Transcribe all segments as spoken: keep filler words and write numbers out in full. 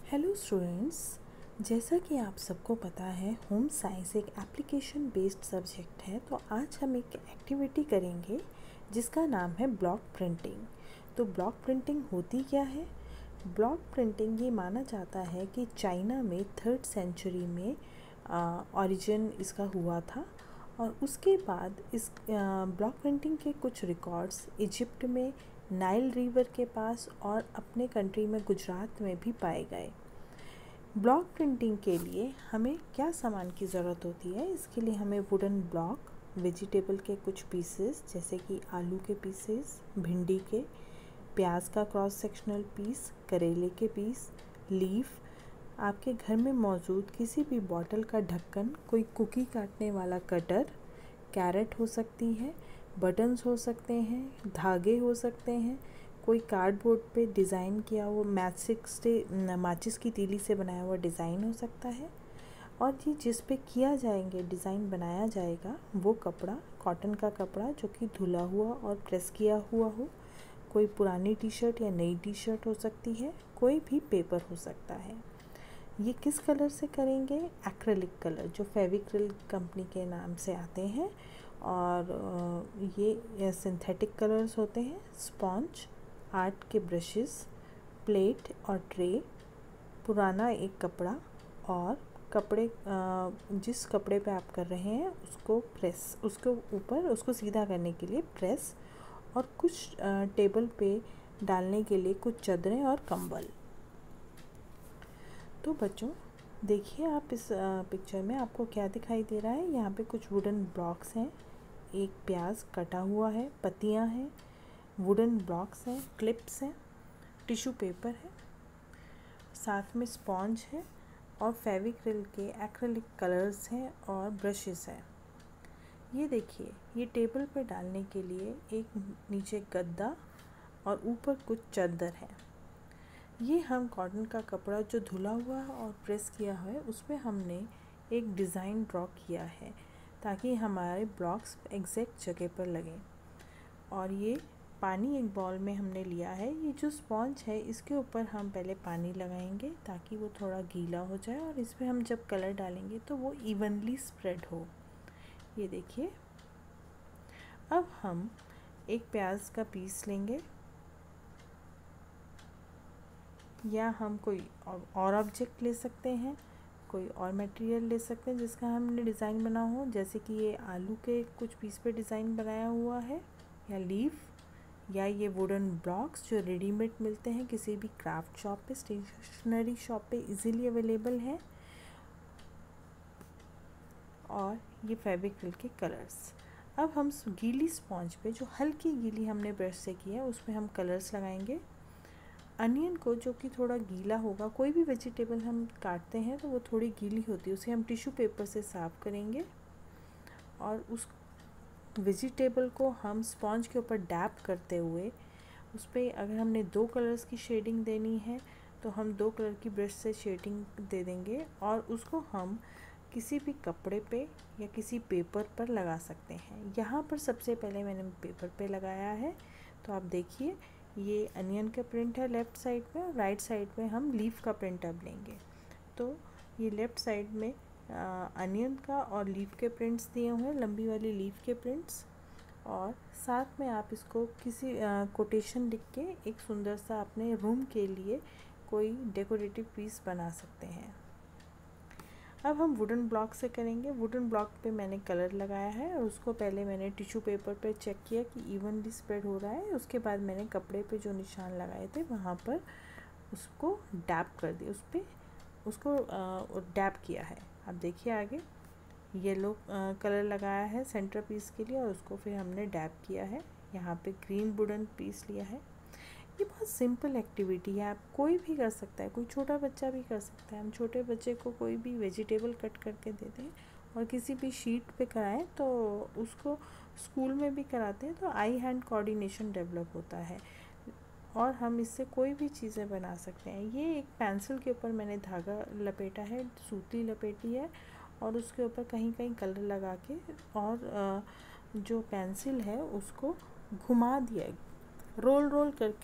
Hello students, जैसा कि आप सबको पता है होम साइंस एक एप्लीकेशन बेस्ड सब्जेक्ट है। तो आज हम एक एक्टिविटी करेंगे जिसका नाम है ब्लॉक प्रिंटिंग। तो ब्लॉक प्रिंटिंग होती क्या है? ब्लॉक प्रिंटिंग ये माना जाता है कि चाइना में थर्ड सेंचुरी में ओरिजिन इसका हुआ था और उसके बाद इस ब्लॉक प्रिंटिंग के कुछ रिकॉर्ड्स इजिप्ट में नाइल रिवर के पास और अपने कंट्री में गुजरात में भी पाए गए। ब्लॉक प्रिंटिंग के लिए हमें क्या सामान की ज़रूरत होती है? इसके लिए हमें वुडन ब्लॉक, वेजिटेबल के कुछ पीसेस जैसे कि आलू के पीसेस, भिंडी के, प्याज का क्रॉस सेक्शनल पीस, करेले के पीस, लीफ, आपके घर में मौजूद किसी भी बॉटल का ढक्कन, कोई कुकी काटने वाला कटर, कैरेट हो सकती है, बटन्स हो सकते हैं, धागे हो सकते हैं, कोई कार्डबोर्ड पे डिज़ाइन किया हुआ मैचिक से माचिस की तीली से बनाया हुआ डिज़ाइन हो सकता है। और ये जिस पे किया जाएंगे डिज़ाइन बनाया जाएगा वो कपड़ा कॉटन का कपड़ा जो कि धुला हुआ और प्रेस किया हुआ हो, कोई पुरानी टी शर्ट या नई टी शर्ट हो सकती है, कोई भी पेपर हो सकता है। ये किस कलर से करेंगे? एक्रेलिक कलर, जो फेविक्रिल कंपनी के नाम से आते हैं। और ये सिंथेटिक कलर्स होते हैं। स्पॉन्ज, आर्ट के ब्रशेस, प्लेट और ट्रे, पुराना एक कपड़ा और कपड़े जिस कपड़े पे आप कर रहे हैं उसको प्रेस, उसको ऊपर उसको सीधा करने के लिए प्रेस, और कुछ टेबल पे डालने के लिए कुछ चादरें और कंबल। तो बच्चों देखिए, आप इस पिक्चर में आपको क्या दिखाई दे रहा है। यहाँ पे कुछ वुडन ब्लॉक्स हैं, एक प्याज कटा हुआ है, पत्तियाँ हैं, वुडन ब्लॉक्स हैं, क्लिप्स हैं, टिश्यू पेपर है, साथ में स्पॉन्ज है और फेविक्रिल के एक्रेलिक कलर्स हैं और ब्रशेस हैं। ये देखिए, ये टेबल पे डालने के लिए एक नीचे गद्दा और ऊपर कुछ चादर है। ये हम कॉटन का कपड़ा जो धुला हुआ है और प्रेस किया है उसमें हमने एक डिज़ाइन ड्रॉ किया है ताकि हमारे ब्लॉक्स एग्जैक्ट जगह पर लगें। और ये पानी एक बॉल में हमने लिया है। ये जो स्पॉन्ज है इसके ऊपर हम पहले पानी लगाएंगे ताकि वो थोड़ा गीला हो जाए और इसमें हम जब कलर डालेंगे तो वो इवनली स्प्रेड हो। ये देखिए, अब हम एक प्याज का पीस लेंगे या हम कोई और ऑब्जेक्ट ले सकते हैं, कोई और मटेरियल ले सकते हैं जिसका हमने डिज़ाइन बना हो, जैसे कि ये आलू के कुछ पीस पे डिज़ाइन बनाया हुआ है, या लीफ, या ये वुडन ब्लॉक्स जो रेडीमेड मिलते हैं किसी भी क्राफ्ट शॉप पे, स्टेशनरी शॉप पे इजीली अवेलेबल है। और ये फेविक्रिल के कलर्स। अब हम गीली स्पॉन्ज पे, जो हल्की गीली हमने ब्रश से की है, उसमें हम कलर्स लगाएंगे। अनियन को, जो कि थोड़ा गीला होगा, कोई भी वेजिटेबल हम काटते हैं तो वो थोड़ी गीली होती है, उसे हम टिश्यू पेपर से साफ़ करेंगे और उस वेजिटेबल को हम स्पॉन्ज के ऊपर डैप करते हुए उस पर, अगर हमने दो कलर्स की शेडिंग देनी है तो हम दो कलर की ब्रश से शेडिंग दे देंगे और उसको हम किसी भी कपड़े पे या किसी पेपर पर लगा सकते हैं। यहाँ पर सबसे पहले मैंने पेपर पे लगाया है। तो आप देखिए, ये अनियन का प्रिंट है लेफ़्ट साइड में, और राइट साइड में हम लीफ का प्रिंट अब लेंगे। तो ये लेफ़्ट साइड में अनियन का और लीफ के प्रिंट्स दिए हुए हैं, लंबी वाली लीफ के प्रिंट्स। और साथ में आप इसको किसी कोटेशन लिख के एक सुंदर सा अपने रूम के लिए कोई डेकोरेटिव पीस बना सकते हैं। अब हम वुडन ब्लॉक से करेंगे। वुडन ब्लॉक पे मैंने कलर लगाया है और उसको पहले मैंने टिश्यू पेपर पे चेक किया कि इवनली स्प्रेड हो रहा है। उसके बाद मैंने कपड़े पे जो निशान लगाए थे वहाँ पर उसको डैप कर दिया, उस पर उसको डैप किया है। अब देखिए आगे येलो कलर लगाया है सेंटर पीस के लिए और उसको फिर हमने डैप किया है। यहाँ पे ग्रीन वुडन पीस लिया है। ये बहुत सिंपल एक्टिविटी है, आप कोई भी कर सकता है, कोई छोटा बच्चा भी कर सकता है। हम छोटे बच्चे को कोई भी वेजिटेबल कट करके दे दें और किसी भी शीट पे कराएं तो उसको स्कूल में भी कराते हैं तो आई हैंड कोऑर्डिनेशन डेवलप होता है और हम इससे कोई भी चीज़ें बना सकते हैं। ये एक पेंसिल के ऊपर मैंने धागा लपेटा है, सूती लपेटी है और उसके ऊपर कहीं कहीं कलर लगा के और जो पेंसिल है उसको घुमा दिया, रोल रोल करके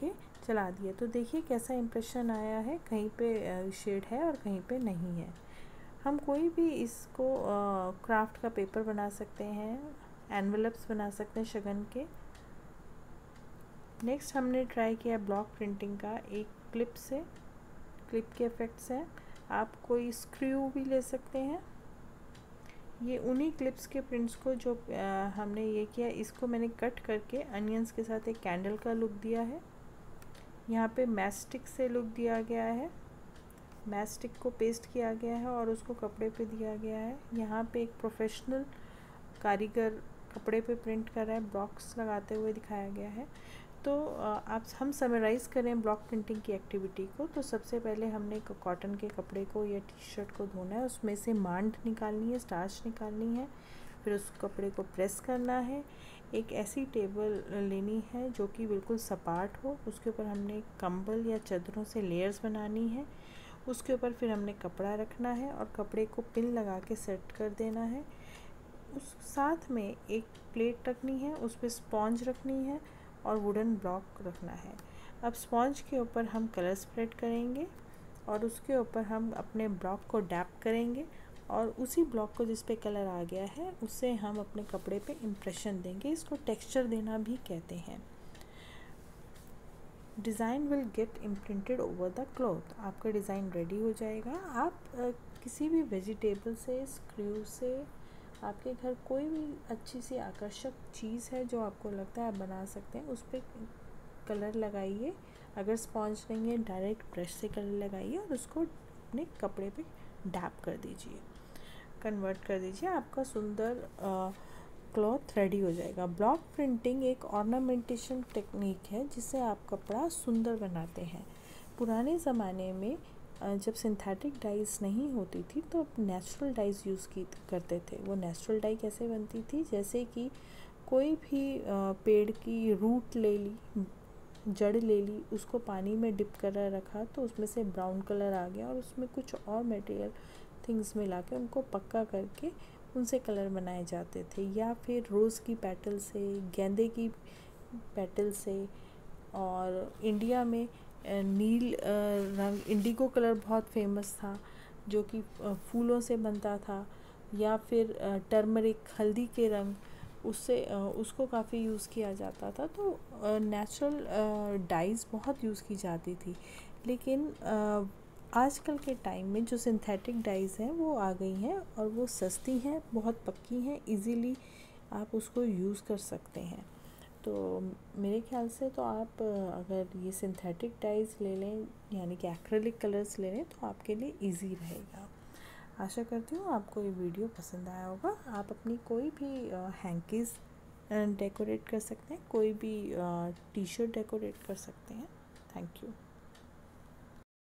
चला दिया तो देखिए कैसा इम्प्रेशन आया है, कहीं पे शेड है और कहीं पे नहीं है। हम कोई भी इसको क्राफ्ट का पेपर बना सकते हैं, एनवेलप्स बना सकते हैं शगन के। नेक्स्ट हमने ट्राई किया ब्लॉक प्रिंटिंग का एक क्लिप से, क्लिप के इफ़ेक्ट्स हैं। आप कोई स्क्रू भी ले सकते हैं। ये उन्हीं क्लिप्स के प्रिंट्स को जो आ, हमने ये किया, इसको मैंने कट करके अनियंस के साथ एक कैंडल का लुक दिया है। यहाँ पे मैस्टिक से लुक दिया गया है, मैस्टिक को पेस्ट किया गया है और उसको कपड़े पे दिया गया है। यहाँ पे एक प्रोफेशनल कारीगर कपड़े पे प्रिंट कर रहा है, ब्लॉक्स लगाते हुए दिखाया गया है। तो आप हम समराइज़ करें ब्लॉक प्रिंटिंग की एक्टिविटी को, तो सबसे पहले हमने कॉटन के कपड़े को या टी शर्ट को धोना है, उसमें से मांड निकालनी है, स्टार्च निकालनी है, फिर उस कपड़े को प्रेस करना है। एक ऐसी टेबल लेनी है जो कि बिल्कुल सपाट हो, उसके ऊपर हमने कंबल या चादरों से लेयर्स बनानी है। उसके ऊपर फिर हमने कपड़ा रखना है और कपड़े को पिन लगा के सेट कर देना है। उस साथ में एक प्लेट रखनी है, उस पर स्पॉन्ज रखनी है और वुडन ब्लॉक रखना है। अब स्पॉन्ज के ऊपर हम कलर स्प्रेड करेंगे और उसके ऊपर हम अपने ब्लॉक को डैप करेंगे और उसी ब्लॉक को जिस पे कलर आ गया है उससे हम अपने कपड़े पे इम्प्रेशन देंगे। इसको टेक्सचर देना भी कहते हैं। Design will get imprinted over the cloth. आपका डिज़ाइन रेडी हो जाएगा। आप आ, किसी भी वेजिटेबल से, स्क्रू से, आपके घर कोई भी अच्छी सी आकर्षक चीज़ है जो आपको लगता है आप बना सकते हैं, उस पर कलर लगाइए। अगर स्पॉन्ज नहीं है, डायरेक्ट ब्रश से कलर लगाइए और उसको अपने कपड़े पे डैप कर दीजिए, कन्वर्ट कर दीजिए। आपका सुंदर क्लॉथ रेडी हो जाएगा। ब्लॉक प्रिंटिंग एक ऑर्नामेंटेशन टेक्निक है जिससे आप कपड़ा सुंदर बनाते हैं। पुराने ज़माने में जब सिंथेटिक डाइज़ नहीं होती थी तो नेचुरल डाइज़ यूज़ की करते थे। वो नेचुरल डाई कैसे बनती थी, जैसे कि कोई भी पेड़ की रूट ले ली, जड़ ले ली, उसको पानी में डिप कर रखा तो उसमें से ब्राउन कलर आ गया और उसमें कुछ और मटेरियल थिंग्स मिला के उनको पक्का करके उनसे कलर बनाए जाते थे। या फिर रोज़ की पेटल से, गेंदे की पेटल से, और इंडिया में नील रंग, इंडिगो कलर बहुत फेमस था जो कि फूलों से बनता था। या फिर टर्मरिक, हल्दी के रंग, उससे उसको काफ़ी यूज़ किया जाता था। तो नेचुरल डाइज़ बहुत यूज़ की जाती थी। लेकिन आजकल के टाइम में जो सिंथेटिक डाइज़ हैं वो आ गई हैं और वो सस्ती हैं, बहुत पक्की हैं, इजीली आप उसको यूज़ कर सकते हैं। तो मेरे ख्याल से तो आप अगर ये सिंथेटिक डाइज़ ले लें, यानी कि एक्रेलिक कलर्स ले लें, तो आपके लिए इजी रहेगा। आशा करती हूँ आपको ये वीडियो पसंद आया होगा। आप अपनी कोई भी हैंकीज़ डेकोरेट कर सकते हैं, कोई भी टी शर्ट डेकोरेट कर सकते हैं। Thank you.